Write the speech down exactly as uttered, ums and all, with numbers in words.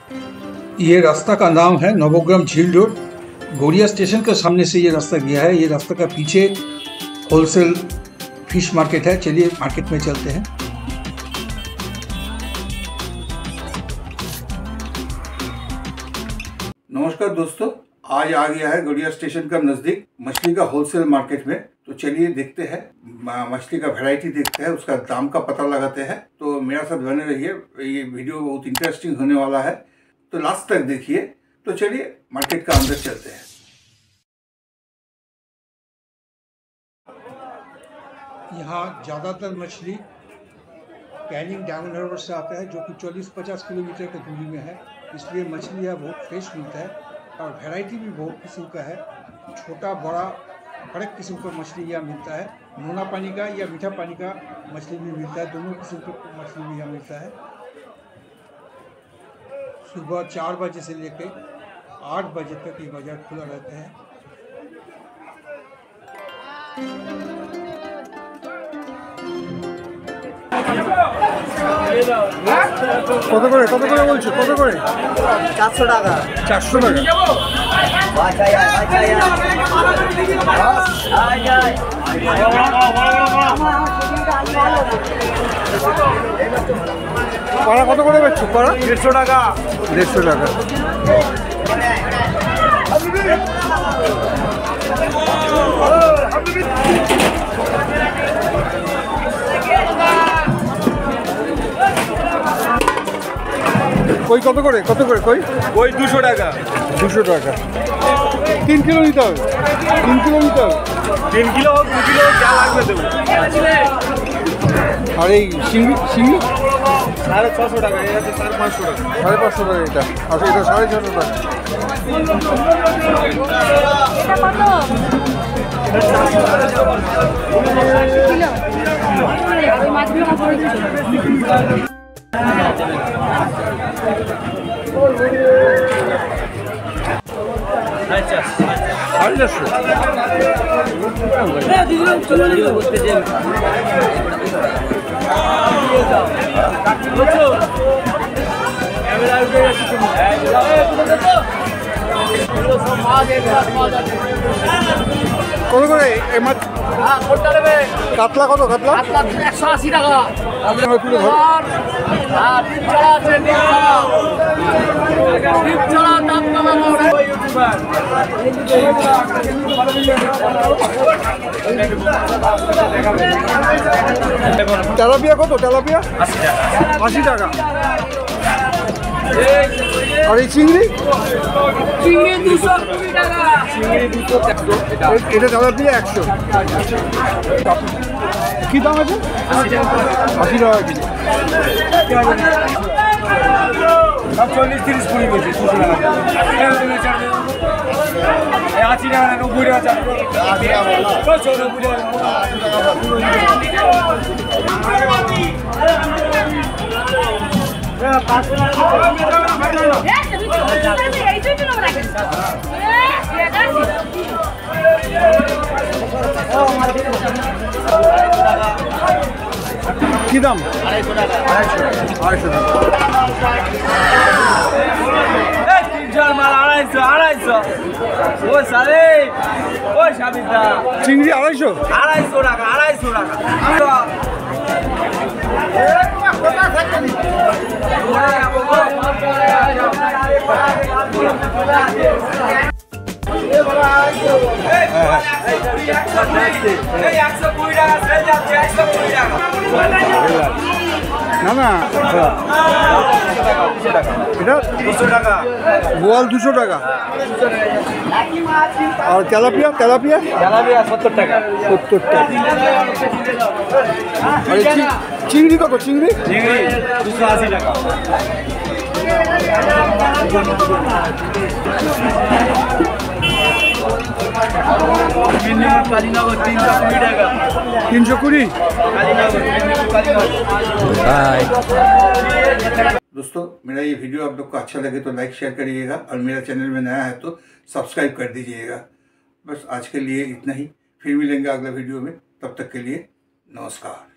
ये रास्ता का नाम है नवोग्राम झील रोड। गौरिया स्टेशन के सामने से ये रास्ता गया है। ये रास्ता का पीछे होलसेल फिश मार्केट है। चलिए मार्केट में चलते हैं। नमस्कार दोस्तों, आज आ गया है गौरिया स्टेशन का नज़दीक मछली का होलसेल मार्केट में। तो चलिए देखते हैं, मछली का वैरायटी देखते हैं, उसका दाम का पता लगाते हैं। तो मेरा साथ बने रहिए, ये वीडियो बहुत इंटरेस्टिंग होने वाला है, तो लास्ट तक देखिए। तो चलिए मार्केट का अंदर चलते हैं। यहाँ ज़्यादातर मछली कैनिंग डायमंड हार्बर से आता है, जो कि चालीस पचास किलोमीटर की दूरी में है। इसलिए मछली यहाँ बहुत फ्रेश मिलता है और वैरायटी भी बहुत किस्म का है। छोटा बड़ा हर एक किस्म का मछली यहाँ मिलता है। नोना पानी का या मीठा पानी का मछली भी मिलता है, दोनों किस्म का मछली भी यहाँ मिलता है। सुबह चार बजे से लेकर आठ बजे तक ये बाजार खुला रहता है। কত করে কত করে বলছো? কত করে? চারশো টাকা। চারশো টাকা। কড়া কত করে বেচছো? কড়া দেড়শো টাকা। দেড়শো টাকা। কই কত করে? কত করে কই? কই দুশো টাকা। দুশো টাকা। তিন কিলো নিতে হবে। তিন কিলো নিতে হবে। তিন কিলো হোক দু কিলো যা লাগবে দেবো। আর এই শিঙ্গি শিঙ্গি সাড়ে ছশো টাকা। এটা হচ্ছে সাড়ে পাঁচশো টাকা। সাড়ে পাঁচশো টাকা এটা। আচ্ছা, এটা সাড়ে ছশো টাকা। আচ্ছা সাড়ে চারশো। কত করে এই মাছ? কাতলা কত? কাতলা একশো আশি টাকা। তুলে ধরো। তেলাপিয়া কত? তেলাপিয়া আশি টাকা। আর এই চিংড়ি? চিংড়ি দুশো কুড়ি টাকা। এটা তেলাপিয়া একশো। কি দাম আছে? আশি টাকা কেজি। চল্লিশ তিরিশ কুড়ি কেজি দুশো টাকা। আশি টাকা নব্বই টাকা। নব্বই কি দাম? আড়াইশো টাকা। আড়াইশো টাকা। তিনশোর মাল আড়াইশো আড়াইশো। ও সারে ও সাবিতা চিংড়ি আড়াইশো। আড়াইশো টাকা। আড়াইশো টাকা। না না, এটা দুশো টাকা। বোয়াল দুশো টাকা। আর তেলাপিয়া? তেলাপিয়া তেলাপিয়া সত্তর টাকা। সত্তর টাকা। আর এই চিংড়ি কত? চিংড়ি চিংড়ি দুশো আশি টাকা। কালীনগর তিনশো কুড়ি টাকা। তিনশো কুড়ি। दोस्तों, मेरा ये वीडियो आप लोग को अच्छा लगे तो लाइक शेयर करिएगा, और मेरा चैनल में नया है तो सब्सक्राइब कर दीजिएगा। बस आज के लिए इतना ही, फिर मिलेंगे अगला वीडियो में। तब तक के लिए नमस्कार।